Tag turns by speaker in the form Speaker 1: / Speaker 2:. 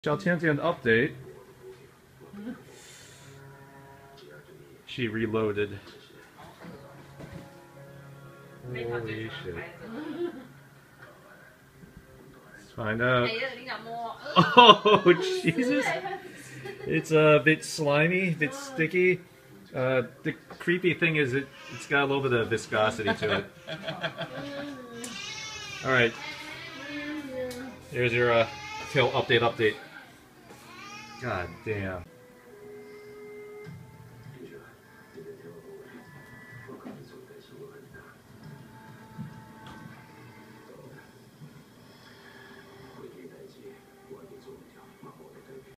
Speaker 1: Xiao Tian Tian update. She reloaded. Holy shit. Let's find out. Oh, Jesus. It's a bit slimy, a bit sticky. The creepy thing is it's got a little bit of viscosity to it. Alright. Here's your tail update. God damn.